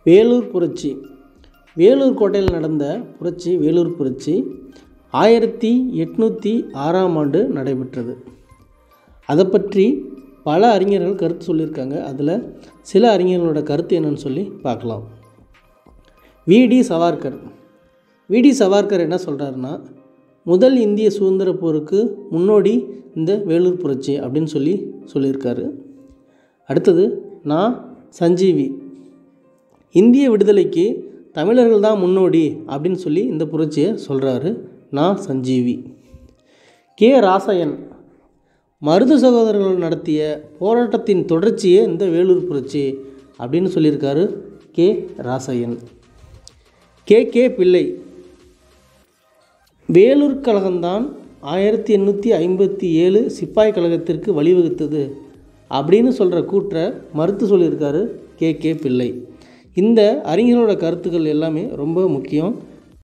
வேலூர் புரட்சி. வேலூர் கோட்டையில் நடந்த புரட்சி வேலூர் புரட்சி 1806 நடைபெற்றது. அதை பற்றி பல அறிஞர்கள் கருத்து சொல்லியிருக்காங்க. அதில் சில அறிஞர்களோட கருத்து என்னன்னு சொல்லி பார்க்கலாம். வி.டி. சவார்கர். வி.டி. சவார்கர் என்ன சொல்கிறாருன்னா, முதல் இந்திய சுதந்திர போருக்கு முன்னோடி இந்த வேலூர் புரட்சி அப்படின்னு சொல்லியிருக்காரு. அடுத்தது சஞ்சீவி. இந்திய விடுதலைக்கு தமிழர்கள் தான் முன்னோடி அப்படின்னு சொல்லி இந்த புரட்சியை சொல்கிறாரு சஞ்சீவி. கே. ராசயன். மருது சகோதரர்கள் நடத்திய போராட்டத்தின் தொடர்ச்சியே இந்த வேலூர் புரட்சி அப்படின்னு சொல்லியிருக்காரு கே. ராசயன். கே. பிள்ளை. வேலூர் கழகம்தான் 1857 சிப்பாய் கழகத்திற்கு வழிவகுத்தது அப்படின்னு சொல்கிற கூற்றை மறுத்து சொல்லியிருக்காரு கே. பிள்ளை. இந்த அறிஞர்களோட கருத்துக்கள் எல்லாமே ரொம்ப முக்கியம்.